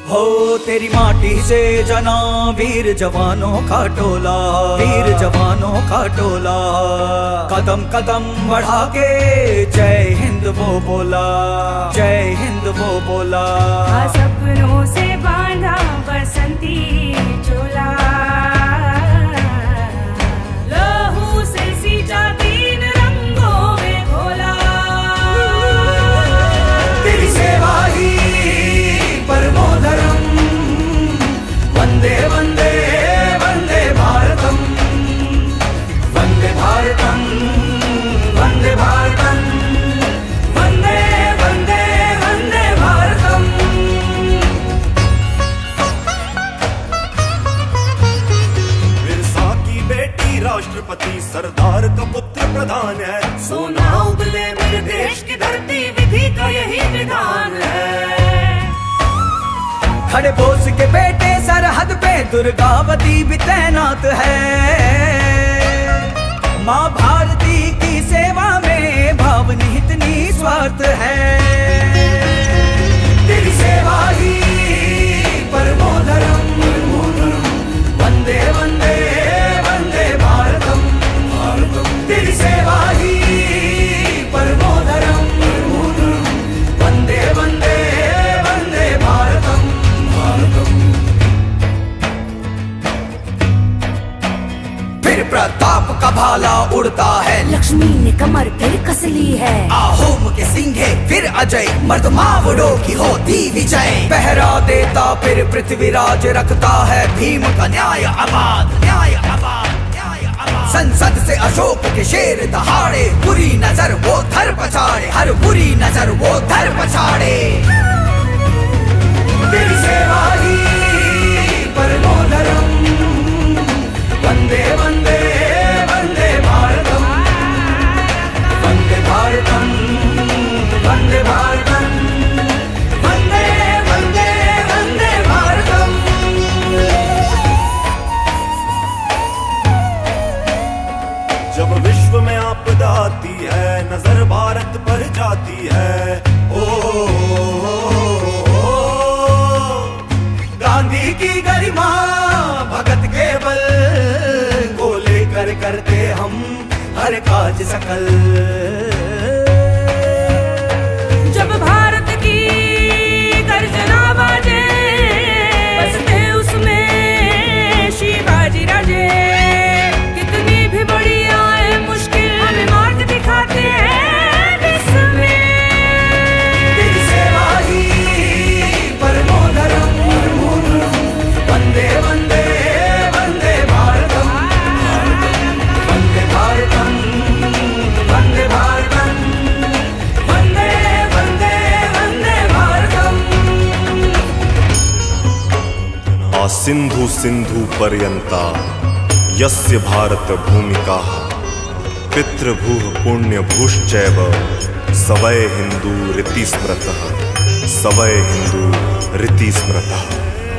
हो तेरी माटी से जना वीर जवानों का टोला, वीर जवानों का टोला। कदम कदम बढ़ा के जय हिंद वो बोला, जय हिंद वो बोला। सपनों से बांधा बसंती चोला, लहू से सींचा तीन रंगों में घोला। तेरी सेवा ही परमो धर्म, वंदे वंदे वंदे भारतम, वंदे भारतम, वंदे भारतम, वंदे वंदे वंदे भारतम। बिरसा की बेटी राष्ट्रपति, सरदार का पुत्र प्रधान है। सोना उगले मेरे देश की धरती, विधि का यही विधान है। खड़े बोस के बेटे सरहद पे दुर्गावती भी तैनात है। माँ भारती की सेवा में भाव निहित निस्वार्थ है। तेरी सेवा ही परमो धर्म, वंदे वंदे वंदे भारतम, तेरी सेवा ही परमो धर्म, वंदे वंदे वंदे भारतम। फिर प्रताप का भाला उड़ता है, लक्ष्मी ने कमर फिर कस ली है। आहोम के सिंघे फिर अजय, मर्दमावड़ों की होती विजय। पहरा देता फिर पृथ्वीराज, रखता है भीम का न्याय आबाद, न्याय आबाद, न्याय आबाद। संसद से अशोक के शेर दहाड़े, बुरी नजर वो धर पछाड़े, हर बुरी नजर वो धर पछाड़े। तेरी सेवा ही परमो धर्म, वंदे वंदे वंदे भारतम, वंदे भारतम, वंदे भारतम, वंदे वंदे वंदे भारतम। जब विश्व में आपदा आती है, नजर भारत पर जाती है। ओ गांधी की गरिमा, भगत के बल को लेकर करते हम हर काज सकल। जब भारत की गर्जना बाजे, बसते उसमें शिवाजी राजे। कितनी भी बड़ी आए मुश्किल, हमें मार्ग दिखाते हैं विश्व में। तेरी सेवा ही परमो धर्म, वंदे वंदे वंदे भारतम, वंदे भारतम, वंदे भारतम, वंदे वंदे वंदे भारतम। सिंधु सिंधु पर्यंता यस्य भारत भूमिका, पितृभूः पुण्य भूश्चैव सवै हिंदू रीति स्मृतः, सवै हिंदू रीति स्मृतः।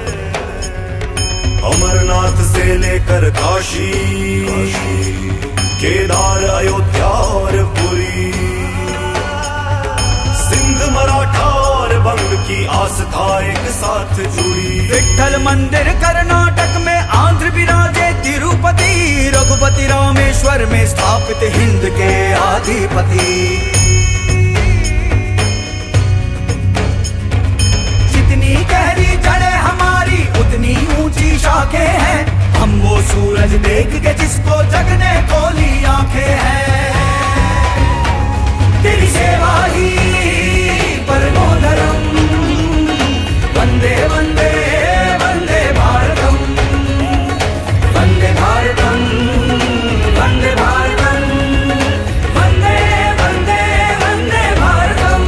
अमरनाथ से लेकर काशी, केदार अयोध्या और पुरी, सिंध मराठा और बंग की आस्था एक साथ जुड़ी। विठ्ठल मंदिर कर्नाटक में, आंध्र विराजे तिरुपति, रघुपति रामेश्वर में स्थापित हिंद के आधिपति। जितनी गहरी जड़ें हमारी, उतनी ऊंची शाखें हैं। हम वो सूरज देख के जिसको जगने खोली आंखें हैं। तेरी सेवा ही परमो धर्म, वंदे वंदे वंदे भारतम, वंदे भारतम, वंदे भारतम, वंदे वंदे वंदे भारतम।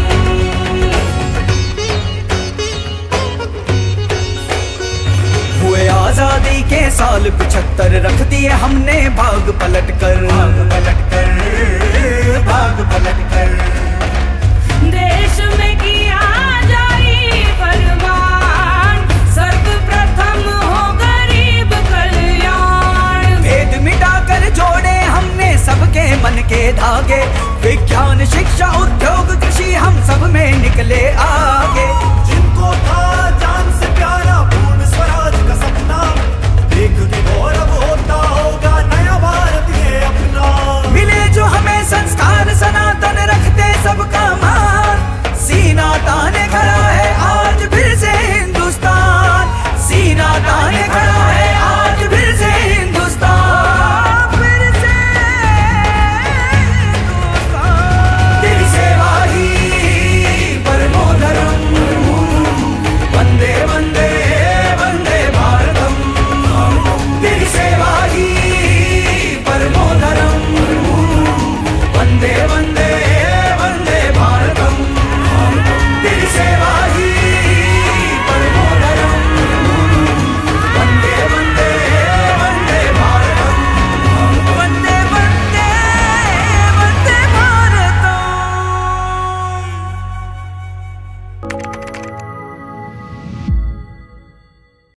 हुए आजादी के साल 75, रख दिए हमने भाग पलट कर, भाग पलट कर, भाग पलट कर। देश में किया जारी फरमान, सर्वप्रथम हो गरीब कल्याण। भेद मिटाकर जोड़े हमने सबके मन के धागे, विज्ञान शिक्षा उद्योग कृषि हम सब में निकले आ